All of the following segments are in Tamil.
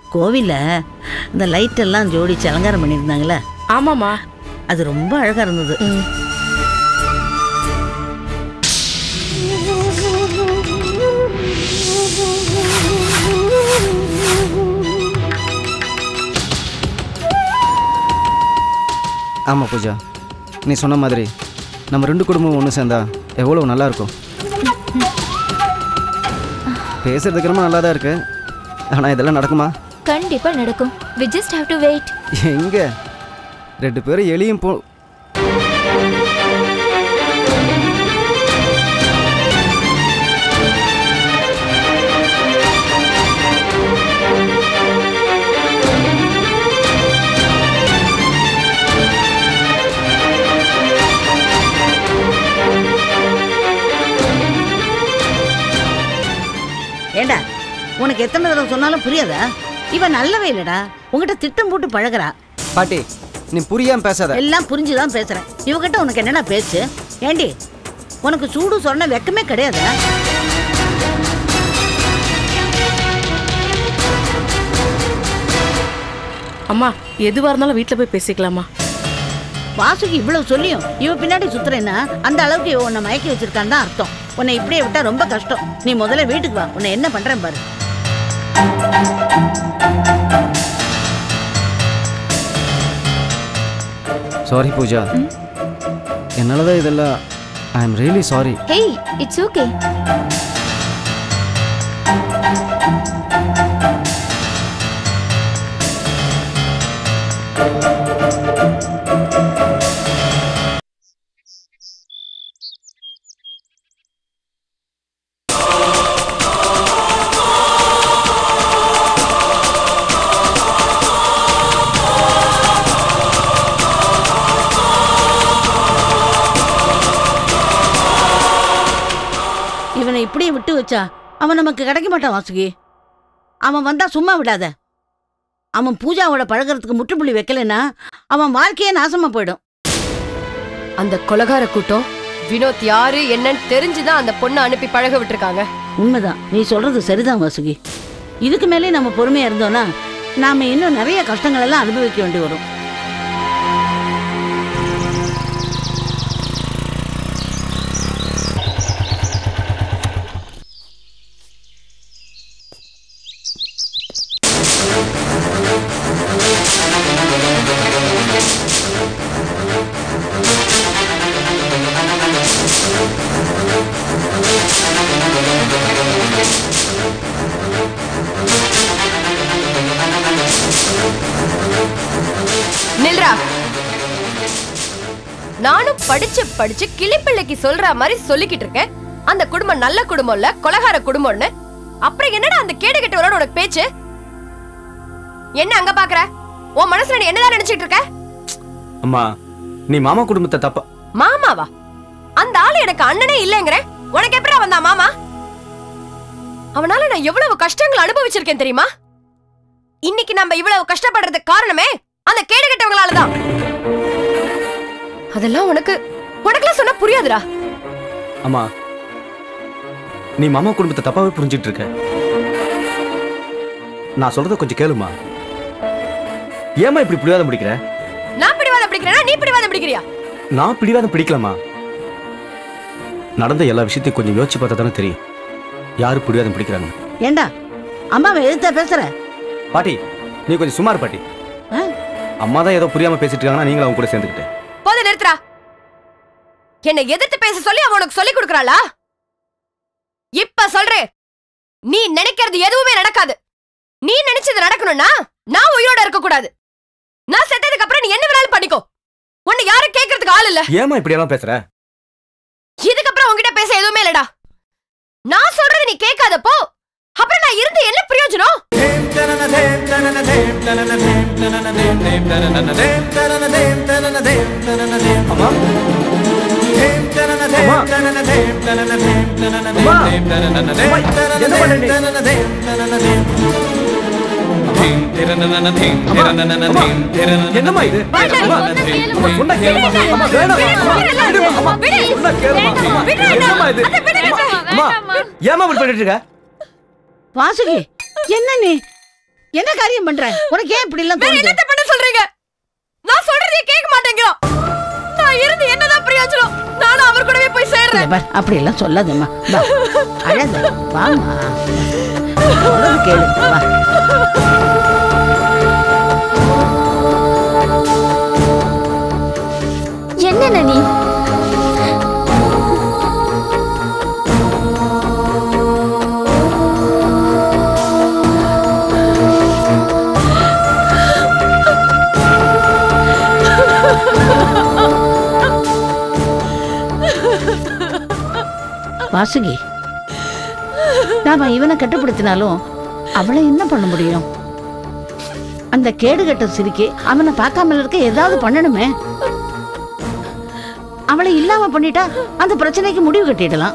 கோவில்ல இந்த லைட் எல்லாம் ஜோடிச்சு அலங்காரம் பண்ணியிருந்தாங்களே. ஆமாமா, அது ரொம்ப அழகா இருந்தது. ஆமா பூஜா, நீ சொன்ன மாதிரி நம்ம ரெண்டு குடும்பம் ஒன்று சேர்ந்தா எவ்வளோ நல்லா இருக்கும். பேசுறதுக்கு ரொம்ப நல்லா தான் இருக்கு. ஆனால் இதெல்லாம் நடக்குமா? கண்டிப்பா நடக்கும். We just have to wait. எங்க ரெண்டு பேரும் எலியும் போ. ஏண்டா, உனக்கு எத்தனை தடவை சொன்னாலும் புரியாதா? இவன் நல்லவே இல்லடா, உங்ககிட்ட திட்டம் போட்டு பழகிறா. பாட்டி, நீ புரியாம பேசாத. எல்லாம் புரிஞ்சுதான் பேசுறேன். இவகிட்ட உனக்கு என்னடா பேச்சு? ஏண்டி, உனக்கு சூடு சொன்ன வெக்கமே கிடையாது? அம்மா எதுவா இருந்தாலும் வீட்டுல போய் பேசிக்கலாமா? வாசுக்கு இவ்வளவு சொல்லியும் இவ பின்னாடி சுத்துறேன்னா அந்த அளவுக்கு இவ உன்னை மயக்கி வச்சிருக்கான்னு தான் அர்த்தம். உன்னை இப்படியே விட்டா ரொம்ப கஷ்டம். நீ முதல்ல வீட்டுக்கு வா, உன்னை என்ன பண்றேன் பாரு. சாரி பூஜா, என்னாலதான் இதெல்லாம். I am really sorry. Hey, it's okay. இவனை இப்படியே விட்டு வச்சா அவன் நமக்கு கிடைக்க மாட்டான் வாசுகி. அவன் வந்தா சும்மா விடாத. அவன் பூஜாவோட பழகிறதுக்கு முற்றுப்புள்ளி வைக்கலன்னா அவன் வாழ்க்கையே நாசமா போயிடும். அந்த கொலகார கூட்டம் வினோத் யாரு என்னன்னு தெரிஞ்சுதான் அந்த பொண்ணை அனுப்பி பழக விட்டுருக்காங்க. உண்மைதான், நீ சொல்றது சரிதான் வாசுகி. இதுக்கு மேலே நம்ம பொறுமையா இருந்தோம்னா நாம இன்னும் நிறைய கஷ்டங்கள் எல்லாம் அனுபவிக்க வேண்டி வரும். நில்றா. நானும் படிச்சு கிளிப்பிள்ளைக்கு சொல்ற மாதிரி சொல்லிக்கிட்டு இருக்கேன். அந்த குடும்பம் நல்ல குடும்பம் இல்ல, கொலகார குடும்பம்னு. அப்புறம் என்னடா அந்த கேடு கெட்டவரோட உனக்கு பேச்சு? என்ன அங்க பாக்குற? உன் மனசுல நீ என்னதான் நினைச்சிட்டு இருக்க? அம்மா, நீ மாமா குடும்பத்தை தப்பா. மாமாவா? அந்த ஆளு எனக்கு அண்ணனே இல்லங்கிற. உனக்கு எப்படிடா வந்தா மாமா? அவனால நான் எவ்வளவு கஷ்டங்கள் அனுபவிச்சிருக்கேன் தெரியுமா? இன்னைக்கு நம்ம இவ்வளவு கஷ்டப்படுறதுக்கு காரணமே அந்த கேடு கெட்டவங்களாலதான். அதெல்லாம் உனக்குலாம் சொன்னா புரியாதுடா. அம்மா, நீ மாமா குடும்பத்தை தப்பாவே புரிஞ்சிட்டு இருக்க. நான் சொல்றத கொஞ்சம் கேளுமா. ஏமா இப்படி பிடிவாதம் பிடிக்கிற? நான் பிடிவாதம் பிடிக்கிறேனா நீ பிடிவாதம் பிடிக்கிறியா? நான் பிடிவாதம் பிடிக்கலாமா? நடந்த எல்லா விஷயத்தையும் கொஞ்சம் யோசிச்சு பார்த்தா தானே தெரியும் யாரு பிடிவாதம் பிடிக்கிறாங்க. ஏண்டா அம்மாவை எதிர்த்தா பேசுற? பாட்டி, நீ கொஞ்சம் சுமார் பாட்டி. அம்மா தான் ஏதோ புரியாம பேசிட்டு இருக்காங்கன்னா நீங்களும் அவங்க கூட சேர்ந்துக்கிட்டு. போத நிறுத்துறா. என்னை எதிர்த்து பேச சொல்லி அவ உனக்கு சொல்லி கொடுக்கறாளா? இப்ப சொல்றேன், நீ நினைக்கிறது எதுவுமே நடக்காது. நீ நினைச்சது நடக்கணும்னா நான் உயிரோட இருக்க கூடாது. நான் செத்ததுக்கு அப்புறம் நீ என்ன வேணாலும் பண்ணிக்கோ. உன்னை யாரும் கேட்கறதுக்கு ஆள் இல்ல. ஏமா இப்படி எல்லாம் பேசுற? இதுக்கப்புறம் உன்கிட்ட பேச எதுவுமே இல்லடா. நான் சொல்றது நீ கேட்காதப்போ அப்புறம் நான் இருந்து என்ன பிரயோஜனம்? என்னம்மா இது? வாசுகி, என்ன நீ என்ன காரியம் பண்ற? உனக்கு ஏன் இப்படி எல்லாம் வேற தோணுது? என்னத்த பண்ண சொல்றீங்க? நான் சொல்றதே கேட்க மாட்டேங்கிறோம். நான் இருந்து என்னதான் பிரயோஜனம்? நானும் அவர் கூடவே போய் சேர்றேன். இங்க பார், அப்படி எல்லாம் சொல்லாதம்மா. வா, அழாத. வாம்மா, சொல்றது கேளு. வா. என்ன நீ? வாசுகி, நாம இவனை கட்டுப்படுத்தினாலும் அவளை என்ன பண்ண முடியும்? அந்த கேடுகட்ட சிரிக்கி அவனை பார்க்காம இருக்க ஏதாவது பண்ணணுமே. அவளை இல்லாம பண்ணிட்டா அந்த பிரச்சனைக்கு முடிவு கட்டிடலாம்.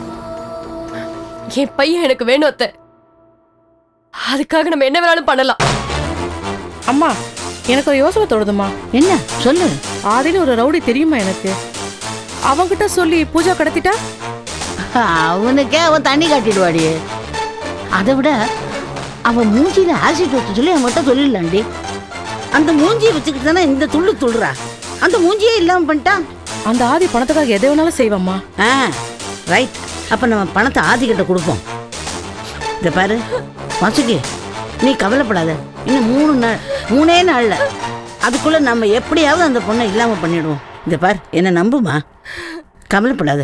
என் பையன் எனக்கு வேணும் அத்தை. அதுக்காக நம்ம என்ன வேணாலும் பண்ணலாம். அம்மா எனக்கு ஒரு யோசனை தோணுதுமா. என்ன சொல்லு? ஆதின்னு ஒரு ரவுடி தெரியுமா எனக்கு? அவன்கிட்ட சொல்லி பூஜா கடத்திட்டா அவனுக்கே அவன் தண்ணி காட்டிடுவாடி. அதை விட அவன் மூஞ்சியில ஆசிட் வச்சு சொல்லி அவன்கிட்ட சொல்லிடலாண்டி. அந்த மூஞ்சியை வச்சுக்கிட்டு தானே இந்த துள்ளு துள்ளுறா. அந்த மூஞ்சியே இல்லாம பண்ணிட்டான். அந்த ஆதி பணத்துக்காக எதை வேணாலும் செய்வாம்மா. ரைட். அப்ப நம்ம பணத்தை ஆதி கிட்ட கொடுப்போம். இத பாரு வாசுகி, நீ கவலைப்படாத. இன்னும் 3 நாள்ல அதுக்குள்ள நம்ம எப்படியாவது அந்த பொண்ணை இல்லாம பண்ணிடுவோம். இத பாரு, என்ன நம்புமா, கவலைப்படாத.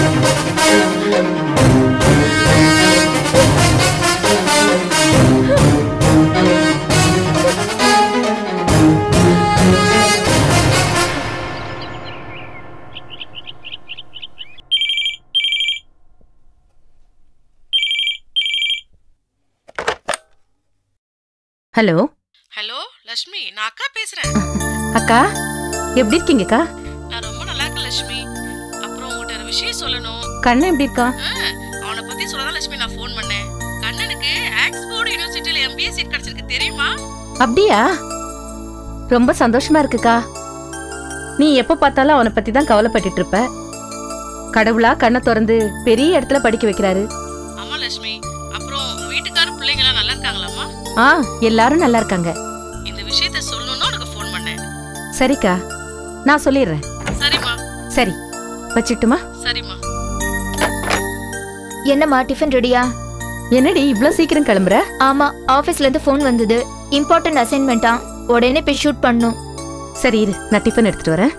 ஹலோ ஹலோ லட்சுமி, நான் அக்கா பேசுறேன். அக்கா, எப்படி இருக்கீங்கக்கா? நான் ரொம்ப நல்லா இருக்கேன் லட்சுமி. அப்புறம் உங்ககிட்ட ஒரு விஷயம் சொல்லணும். கண்ணன் எப்படி இருக்கா? அவனை பத்தி சொல்லதான் லட்சுமி நான் ஃபோன் பண்ணேன். கண்ணனுக்கு ஆக்ஸ்போர்ட் யுனிவர்சிட்டியில MBA சீட் கிடைச்சிருக்கு தெரியுமா? அப்படியா? ரொம்ப சந்தோஷமா இருக்குக்கா. நீ எப்ப பார்த்தாலும் அவனை பத்தி தான் கவலைப்பட்டுட்டு இருப்ப. கடவுளா கண்ணை திறந்து பெரிய இடத்துல படிக்க வைக்கிறாரு. ஆமா லட்சுமி. அப்புறம் வீட்டுக்கார பிள்ளைங்க எல்லாம் நல்லா இருக்காங்களாமா? எல்லாரும் நல்லா இருக்காங்க. இந்த விஷயத்தை சொல்லணும்னு உனக்கு ஃபோன் பண்ணேன். சரிக்கா, நான் சொல்லிடுறேன். சரிம்மா. சரி, வச்சிட்டுமா? சரிம்மா. என்னம்மா டிஃபன் ரெடியா? என்னடி இவ்ளோ சீக்கிரம் கிளம்புற? ஆமா, ஆபீஸ்ல இருந்து ஃபோன் வந்தது. இம்பார்ட்டன்ட் அசைன்மெண்டா, உடனே போய் ஷூட் பண்ணனும். சரி இரு, நான் டிஃபன் எடுத்துட்டு வரேன்.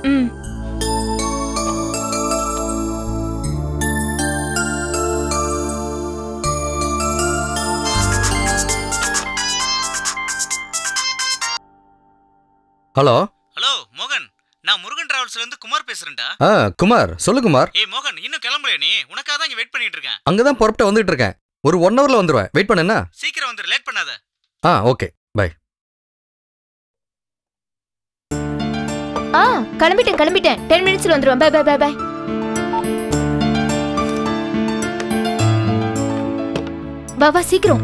ஹலோ ஹலோ மோகன், நான் முருகன் டிராவல்ஸ்ல இருந்து குமார் பேசுறேன்டா. குமார், சொல்லு குமார். ஏய் மோகன், இன்னும் கிளம்பலையா நீ? உனக்காக தான் இங்க வெயிட் பண்ணிட்டு இருக்கேன். அங்கதான் புறப்பட்டு வந்துட்டு இருக்கேன். ஒரு 1 ஹவர்ல வந்துருவேன். வெயிட் பண்ணு. சீக்கிரம் வந்துரு, லேட் பண்ணாத. Okay, bye. கிளம்பிட்டேன் 10 மினிட்ஸ்ல வந்துருவேன். Bye bye bye bye. வா சீக்கிரம்.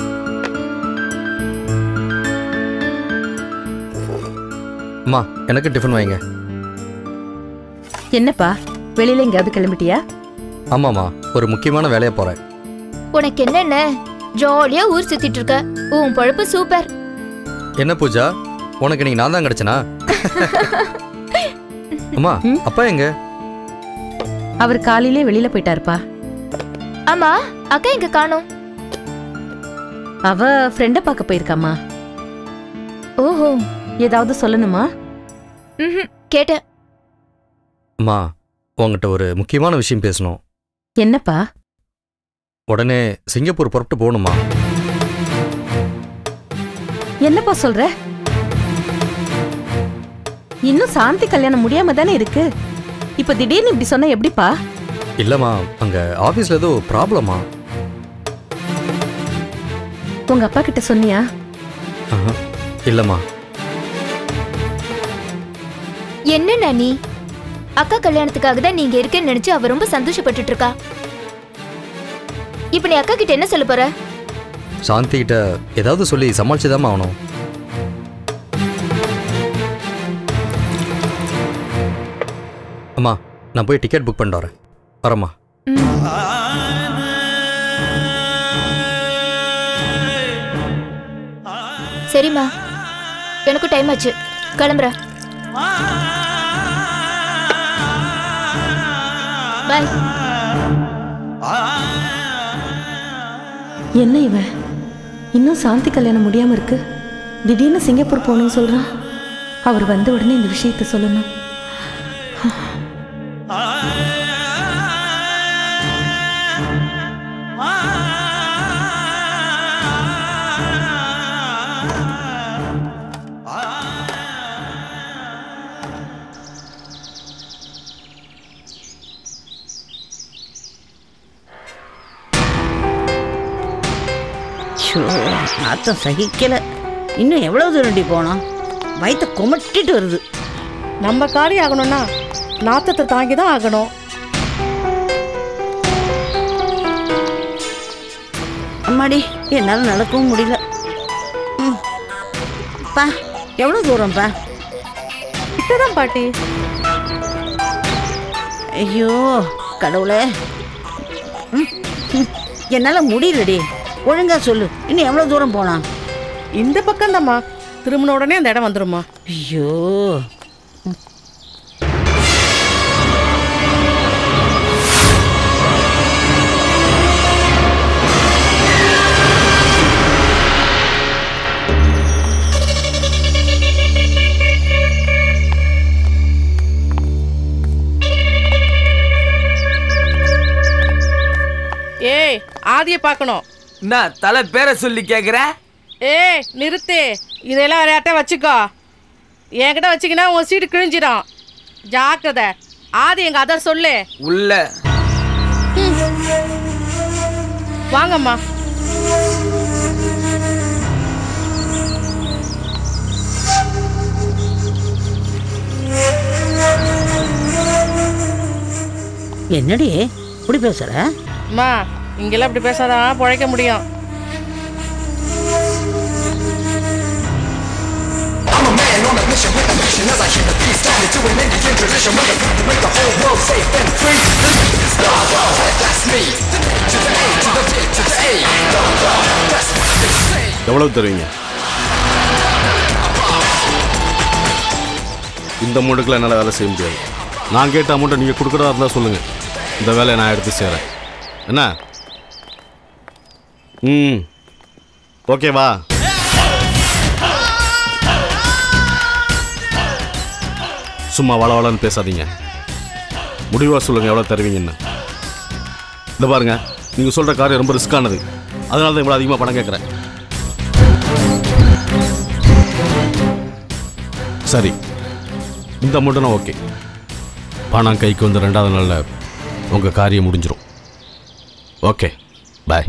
அம்மா, எனக்கு டிஃபன் வைங்க. என்னப்பா, வெளியில எங்கயாவது கிளம்பிட்டியா? ஆமாம்மா, ஒரு முக்கியமான வேலையா போறேன். உனக்கு என்ன, ஜாலியா ஊர் சுத்திட்டு இருக்க. உன் பொழப்பு சூப்பர். என்ன பூஜா, உனக்கு இன்னைக்கு நான் தான் கிடைச்சனா? அம்மா, அப்பா எங்க? அவர் காலையிலே வெளியில போயிட்டாருப்பா. ஆமா, அக்கா எங்க காணோம்? அவ ஃப்ரெண்ட பார்க்க போயிருக்காமா. ஓஹோ, ஏதாவது சொல்லணுமா? கேட்டேன். அம்மா, உங்ககிட்ட ஒரு முக்கியமான விஷயம் பேசணும். என்னப்பா? உடனே சிங்கப்பூர் புறப்பட்டு போகணுமா? என்னப்பா சொல்ற? இன்னும் சாந்தி கல்யாணம் முடியாம தானே இருக்கு. இப்ப திடீர்னு இப்படி சொன்னா எப்படிப்பா? இல்லம்மா, அங்க ஆபீஸ்ல ஏதோ ப்ராப்ளமா. உங்க அப்பா கிட்ட சொன்னியா? இல்லம்மா. என்ன நீ? அக்கா கல்யாணத்துக்காக தான் நீங்க இருக்கேன்னு நினைச்சு அவ ரொம்ப சந்தோஷப்பட்டுட்டு இருக்கா. இப்ப நீ அக்கா கிட்ட என்ன சொல்ல போற? சாந்தி கிட்ட ஏதாவது சொல்லி சமாளிச்சுதாம்மா ஆகணும். அம்மா, நான் போய் டிக்கெட் புக் பண்ணிட்டு வரேன். வரேம்மா. சரிம்மா, எனக்கும் டைம் ஆச்சு, கிளம்புறேன். பாய். என்ன இவன் இன்னும் சாந்தி கல்யாணம் முடியாம இருக்கு? திடீர்னு சிங்கப்பூர் போகணும்னு சொல்றான். அவர் வந்த உடனே இந்த விஷயத்தை சொல்லணும். நாத்தம் சகிக்கல. இன்னும் எவ்வளவு தூரண்டி போனோம்? வயிற்ற குமட்டிட்டு வருது. நம்ம காரியம் ஆகணும்னா நாத்தத்தை தாங்கி தான் ஆகணும். அம்மாடி, என்னால் நடக்கவும் முடியல. பா, எவ்வளோ தூரம்ப்பா? கிட்டதான் பாட்டி. ஐயோ கடவுளே, என்னால் முடியலடி. ஒழுங்கா சொல்லு, இன்னும் எவ்வளோ தூரம் போகலாம்? இந்த பக்கம் தாம்மா, திரும்பின உடனே அந்த இடம் வந்துருமா. ஐயோ, ஏய், ஆதியை பார்க்கணும். நான் தலை பேரை சொல்லி கேக்குற? ஏய் நிறுத்து, இதெல்லாம் வேற யார்ட்ட வச்சுக்கோ. என்கிட்ட வச்சுக்கினா உன் சீட்டு கிழிஞ்சிடும். ஜாக்கிரதை. ஆதி எங்க அதை சொல்லு. உள்ள வாங்கம்மா. என்னடி இப்படி பேசுற? அம்மா, இங்கெல்லாம் இப்படி பேசாதான் பிழைக்க முடியும். எவ்வளவு தருவீங்க? இந்த அமௌண்ட்டுக்குள்ள என்னால் வேலை செய்ய முடியாது. நான் கேட்ட அமௌண்ட்டை நீங்கள் கொடுக்குறதா இருந்தால் சொல்லுங்கள், இந்த வேலையை நான் எடுத்து செய்கிறேன். என்ன? ஓகேவா? சும்மா வளவளன்னு பேசாதீங்க. முடிவாக சொல்லுங்கள் எவ்வளோ தருவீங்கன்னு. இந்த பாருங்க, நீங்கள் சொல்கிற காரியம் ரொம்ப ரிஸ்க்கானது, அதனால தான் இவ்வளோ அதிகமாக பணம் கேட்குறேன். சரி, இந்த அமௌண்ட்டுனா ஓகே. பணம் கைக்கு வந்து 2வது நாளில் உங்கள் காரியம் முடிஞ்சிடும். Okay, bye.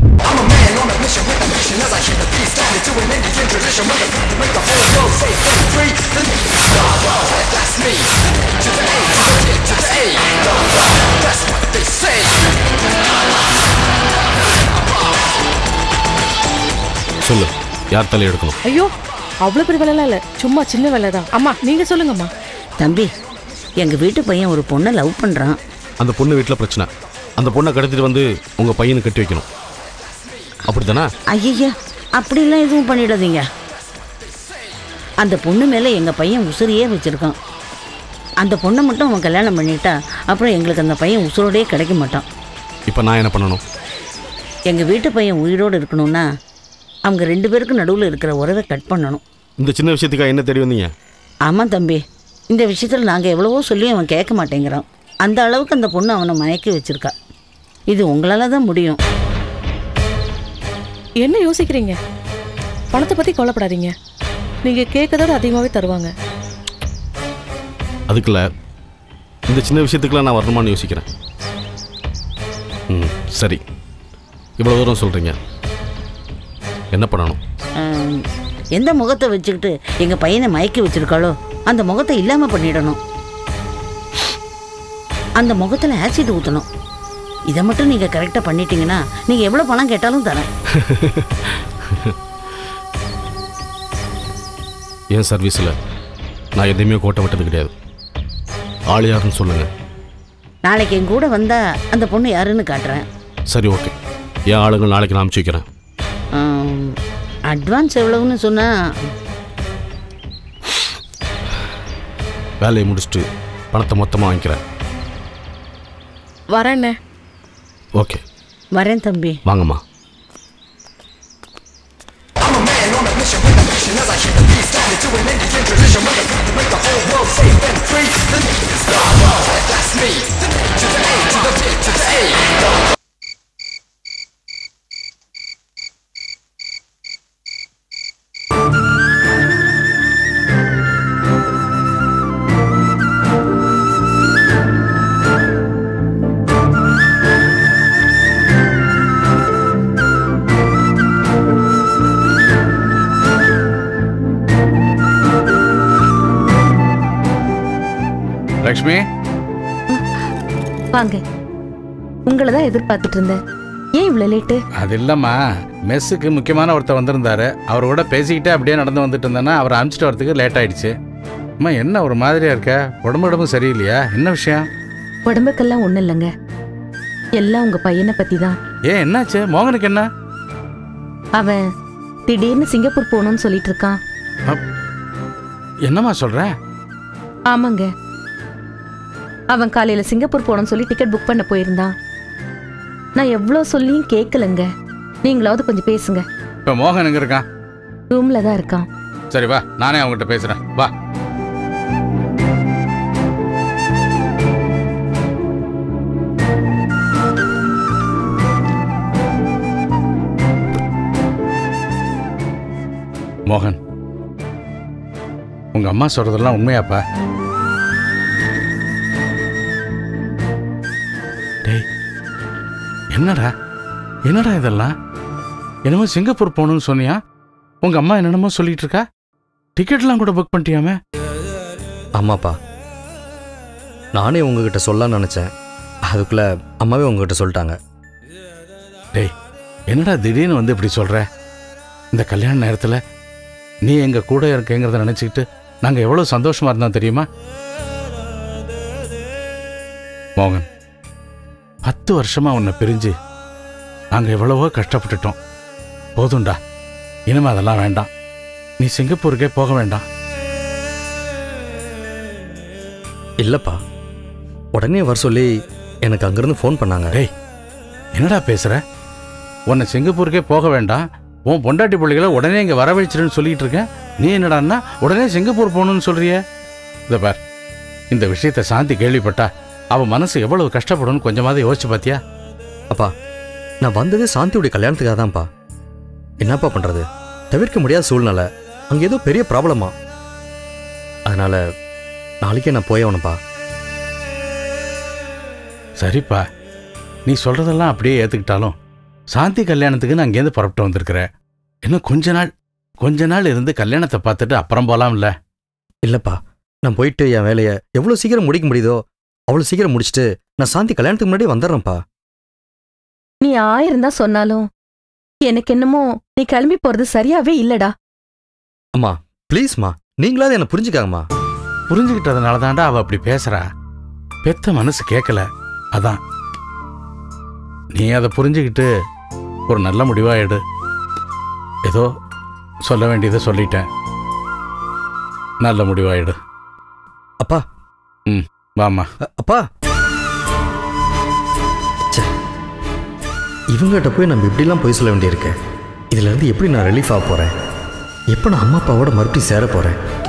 சொல்லு, யார் தலை எடுக்கணும்? ஐயோ, அவ்வளோ பெரிய வேலைலாம் இல்லை, சும்மா சின்ன வேலை தான். அம்மா நீங்க சொல்லுங்கம்மா. தம்பி, எங்க வீட்டு பையன் ஒரு பொண்ணை லவ் பண்றான். அந்த பொண்ணு வீட்டில் பிரச்சனை. அந்த பொண்ணை கடத்திட்டு வந்து உங்க பையனை கட்டி வைக்கணும், அப்படித்தானே? ஐயா, அப்படிலாம் எதுவும் பண்ணிடாதீங்க. அந்த பொண்ணு மேலே எங்க பையன் உசுரையே வச்சிருக்கான். அந்த பொண்ணை மட்டும் அவன் கல்யாணம் பண்ணிட்டா அப்புறம் எங்களுக்கு அந்த பையன் உசுரோடையே கிடைக்க மாட்டான். இப்போ நான் என்ன பண்ணணும்? எங்க வீட்டு பையன் உயிரோடு இருக்கணும்னா அவங்க 2 பேருக்கும் நடுவில் இருக்கிற உறவை கட் பண்ணணும். இந்த சின்ன விஷயத்துக்காக என்ன தேடி வந்தீங்க? ஆமாம் தம்பி, இந்த விஷயத்தில் நாங்கள் எவ்வளவோ சொல்லி அவன் கேட்க மாட்டேங்கிறான். அந்த அளவுக்கு அந்த பொண்ணு அவனை மயக்கி வச்சிருக்கா. இது உங்களால் தான் முடியும். என்ன யோசிக்கிறீங்க? பணத்தை பற்றி கவலைப்படாதீங்க, நீங்கள் கேட்கறதோட அதிகமாகவே தருவாங்க. அதுக்குள்ள இந்த சின்ன விஷயத்துக்குலாம் நான் வரணுமான்னு யோசிக்கிறேன். சரி, இவ்வளோ தூரம் சொல்கிறீங்க, என்ன பண்ணணும்? எந்த முகத்தை வச்சுக்கிட்டு எங்கள் பையனை மயக்கி வச்சிருக்காளோ அந்த முகத்தை இல்லாமல் பண்ணிடணும். அந்த முகத்தில் ஆசிட் ஊற்றணும். இதை மட்டும் நீங்கள் கரெக்டாக பண்ணிட்டீங்கன்னா நீங்கள் எவ்வளோ பணம் கேட்டாலும் தரேன். என் சர்வீஸில் நான் எதையுமே கோட்டை விட்டது கிடையாது. ஆள் யாருன்னு சொல்லுங்கள். நாளைக்கு என் கூட வந்தால் அந்த பொண்ணு யாருன்னு காட்டுறேன். சரி, ஓகே. என் ஆளுங்க நாளைக்கு நான் அனுப்பிச்சி வைக்கிறேன். அட்வான்ஸ் எவ்வளவுன்னு சொன்னா? வேலையை முடிச்சுட்டு பணத்தை மொத்தமாக வாங்கிக்கிறேன். வரேண்ணே. ஓகே, வரேன் தம்பி. வாங்கம்மா. லக்ஷ்மி, வாங்க. உங்களை தான் எதிர்பார்த்துட்டு இருந்தேன். ஏன் இவ்வளவு லேட்டு? அது இல்லம்மா, மெஸ்ஸுக்கு முக்கியமான ஒருத்தர் வந்திருந்தாரு. அவரோட பேசிக்கிட்டே அப்படியே நடந்து வந்துட்டு இருந்தேன்னா அவரை அனுப்பிச்சிட்டு வரதுக்கு லேட் ஆயிடுச்சு. அம்மா என்ன ஒரு மாதிரியா இருக்க? உடம்பும் சரியில்லையா? என்ன விஷயம்? உடம்புக்கெல்லாம் ஒண்ணும் இல்லைங்க, எல்லாம் உங்க பையனை பத்தி தான். ஏன் என்னாச்சு? மோகனுக்கு என்ன? அவன் திடீர்னு சிங்கப்பூர் போகணும்னு சொல்லிட்டு இருக்கான். என்னம்மா சொல்ற? ஆமாங்க, அவன் காலையில சிங்கப்பூர் போகணும்னு சொல்லி டிக்கெட் புக் பண்ண போயிருந்தான். நான் எவ்வளவு சொல்லியும் கேட்கலங்க. நீங்களாவது கொஞ்சம் பேசுங்க. இப்ப மோகன் எங்க இருக்கான்? ரூம்ல தான் இருக்கான். சரி வா, நானே அவங்ககிட்ட பேசுறேன். வா. மோகன், உங்க அம்மா சொல்றதெல்லாம் உண்மையாப்பா? டேய், என்னடா என்னடா இதெல்லாம்? என்னமோ சிங்கப்பூர் போகணும்னு சொன்னியா? உங்க அம்மா என்னென்னமோ சொல்லிட்டு இருக்கா? டிக்கெட்லாம் கூட புக் பண்ணிட்டியாமே? ஆமாப்பா, நானே உங்ககிட்ட சொல்லலாம்னு நினச்சேன். அதுக்குள்ள அம்மாவே உங்ககிட்ட சொல்லிட்டாங்க. டேய், என்னடா திடீர்னு வந்து இப்படி சொல்ற? இந்த கல்யாண நேரத்தில் நீ எங்க கூட இருக்கேங்கிறத நினச்சிக்கிட்டு நாங்கள் எவ்வளோ சந்தோஷமா இருந்தோம் தெரியுமா? மோகன், 10 வருஷமா உன்னை பிரிஞ்சு நாங்கள் எவ்வளவோ கஷ்டப்பட்டுட்டோம். போதும்டா, இனிமே அதெல்லாம் வேண்டாம். நீ சிங்கப்பூருக்கே போக வேண்டாம். இல்லைப்பா, உடனே வர சொல்லி எனக்கு அங்கேருந்து ஃபோன் பண்ணாங்க. டேய், என்னடா பேசுற? உன்னை சிங்கப்பூருக்கே போக வேண்டாம், உன் பொண்டாட்டி பிள்ளைகளை உடனே இங்கே வரவழைச்சிருன்னு சொல்லிட்டு இருக்கேன். நீ என்னடான்னா உடனே சிங்கப்பூர் போகணும்னு சொல்றிய? இதை பார், இந்த விஷயத்தை சாந்தி கேள்விப்பட்டா அவன் மனசு எவ்வளவு கஷ்டப்படும்னு கொஞ்சமாவது யோசிச்சு பார்த்தியா? அப்பா, நான் வந்தது சாந்தியுடைய கல்யாணத்துக்காக தான்ப்பா. என்னப்பா பண்ணுறது? தவிர்க்க முடியாத சூழ்நிலை. அங்கே ஏதோ பெரிய ப்ராப்ளமா. அதனால நாளைக்கே நான் போயவனப்பா. சரிப்பா, நீ சொல்றதெல்லாம் அப்படியே ஏற்றுக்கிட்டாலும் சாந்தி கல்யாணத்துக்கு நான் அங்கேருந்து புறப்பட்டு வந்திருக்கிறேன். இன்னும் கொஞ்ச நாள் இருந்து கல்யாணத்தை பார்த்துட்டு அப்புறம் போகலாம்ல? இல்லைப்பா, நான் போயிட்டு என் வேலையை எவ்வளோ சீக்கிரம் முடிக்க முடியுதோ அவ்வளோ சீக்கிரம் முடிச்சுட்டு நான் சாந்தி கல்யாணத்துக்கு முன்னாடி வந்துடுறேன்ப்பா. நீ 1000 தான் சொன்னாலும் எனக்கு என்னமோ நீ கிளம்பி போறது சரியாவே இல்லடா. அம்மா ப்ளீஸ்மா, நீங்களாவது என்னை புரிஞ்சுக்காங்கம்மா. புரிஞ்சுக்கிட்டதுனால தான்டா அவள் அப்படி பேசுறா. பெத்த மனசு கேட்கல, அதான். நீ அதை புரிஞ்சுக்கிட்டு ஒரு நல்ல முடிவா எடு. ஏதோ சொல்ல வேண்டியதை சொல்லிட்டேன், நல்ல முடிவா எடு. அப்பா. வாமா. அப்பா, இவங்ககிட்ட போய் நம்ம இப்படிலாம் போய் சொல்ல வேண்டியிருக்கு. இதுல இருந்து எப்படி நான் ரிலீஃப் ஆக போறேன்? எப்போ நான் அம்மா அப்பாவோட மறுபடியும் சேர போறேன்?